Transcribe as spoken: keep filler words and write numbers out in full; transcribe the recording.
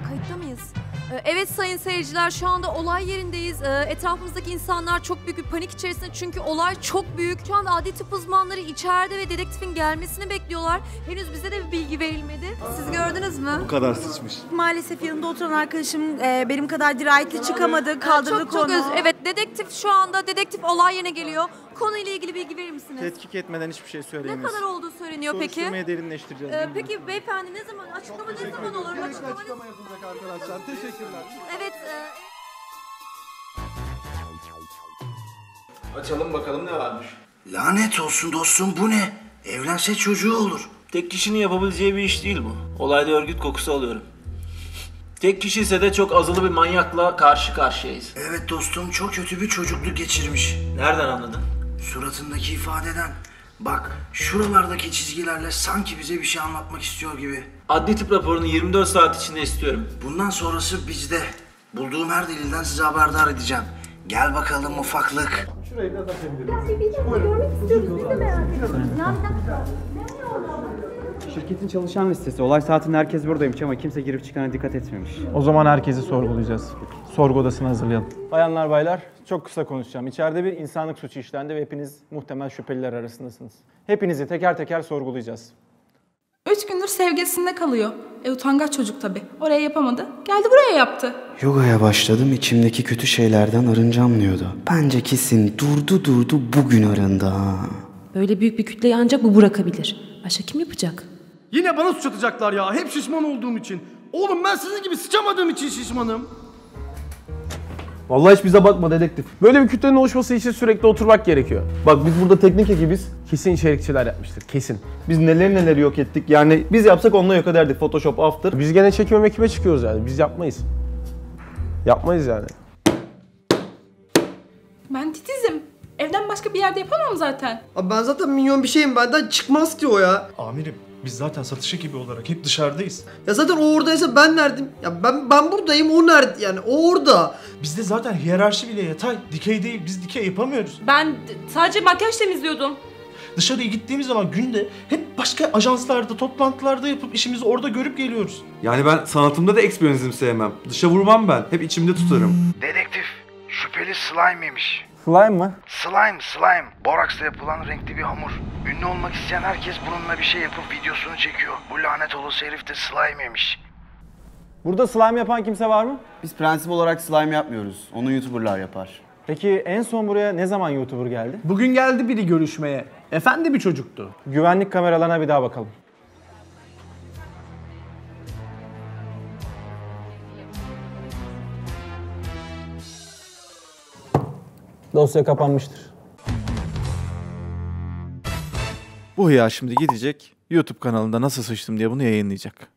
Kayıtta mıyız? Ee, Evet sayın seyirciler, şu anda olay yerindeyiz. Ee, Etrafımızdaki insanlar çok büyük bir panik içerisinde çünkü olay çok büyük. Şu anda adli tıp uzmanları içeride ve dedektifin gelmesini bekliyorlar. Henüz bize de bir bilgi verilmedi. Siz gördünüz mü? Bu kadar sıçmış. Maalesef yanında oturan arkadaşım e, benim kadar dirayetli çıkamadı, kaldırdı Çok konu. çok öz- Evet, dedektif şu anda, dedektif olay yerine geliyor. Konuyla ilgili bilgi verir misiniz? Tetkik etmeden hiçbir şey Ne söyleyemeyiz. kadar olduğu söyleniyor peki? Soruşturmayı derinleştireceğiz. Ee, peki beyefendi ne zaman, açıklama ne zaman olur? Açıklama ne- Açıklama yapılacak arkadaşlar. Teşekkürler. Evet, e, Açalım bakalım ne varmış. Lanet olsun dostum, bu ne? Evlense çocuğu olur. Tek kişinin yapabileceği bir iş değil bu. Olayda örgüt kokusu alıyorum. Tek kişi ise de çok azılı bir manyakla karşı karşıyayız. Evet dostum, çok kötü bir çocukluk geçirmiş. Nereden anladın? Suratındaki ifadeden. Bak, şuralardaki çizgilerle sanki bize bir şey anlatmak istiyor gibi. Adli tıp raporunu yirmi dört saat içinde istiyorum. Bundan sonrası bizde. Bulduğum her delilden size haberdar edeceğim. Gel bakalım ufaklık. Şurayı biraz açabilir miyiz? Şirketin çalışan listesi. Olay saatinde herkes buradaymış ama kimse girip çıkana dikkat etmemiş. O zaman herkesi sorgulayacağız. Sorgu odasını hazırlayalım. Bayanlar baylar, çok kısa konuşacağım. İçeride bir insanlık suçu işlendi ve hepiniz muhtemel şüpheliler arasındasınız. Hepinizi teker teker sorgulayacağız. Üç gündür sevgilisinde kalıyor. E utangaç çocuk tabii. Oraya yapamadı. Geldi buraya yaptı. Yoga'ya başladım, içimdeki kötü şeylerden arınacağım diyordu. Bence kesin durdu durdu bugün arındı ha. Böyle büyük bir kütleyi ancak bu bırakabilir. Başka kim yapacak? Yine bana suç atacaklar ya. Hep şişman olduğum için. Oğlum ben sizin gibi sıçamadığım için şişmanım. Vallahi hiç bize bakma dedektif. Böyle bir kütlenin oluşması için sürekli oturmak gerekiyor. Bak biz burada teknik ekibiz. Kesin içerikçiler yapmıştır, kesin. Biz neler neler yok ettik. Yani biz yapsak onunla yok ederdik. Photoshop, After. Biz gene çekim ekibe çıkıyoruz yani. Biz yapmayız. Yapmayız yani. Ben titizim. Evden başka bir yerde yapamam zaten. Abi ben zaten minyon bir şeyim, benden çıkmaz ki o ya. Amirim, biz zaten satış ekibi olarak hep dışarıdayız. Ya zaten o oradaysa ben neredeyim? Ya ben ben buradayım, o nerede? Yani o orada. Bizde zaten hiyerarşi bile yatay, dikey değil. Biz dikey yapamıyoruz. Ben sadece makyaj temizliyordum. Dışarıya gittiğimiz zaman günde hep başka ajanslarda, toplantılarda yapıp işimizi orada görüp geliyoruz. Yani ben sanatımda da eksperyalizm sevmem. Dışa vurmam ben. Hep içimde tutarım. Dedektif, şüpheli slime'ymiş. Slime mı? Slime, slime. Boraksla yapılan renkli bir hamur. Ünlü olmak isteyen herkes bununla bir şey yapıp videosunu çekiyor. Bu lanet olası herif de slime'ymiş. Burada slime yapan kimse var mı? Biz prensip olarak slime yapmıyoruz. Onu YouTuber'lar yapar. Peki en son buraya ne zaman YouTuber geldi? Bugün geldi biri görüşmeye. Efendi bir çocuktu. Güvenlik kameralarına bir daha bakalım. Dosya kapanmıştır. Bu hıyar şimdi gidecek YouTube kanalında nasıl sıçtım diye bunu yayınlayacak.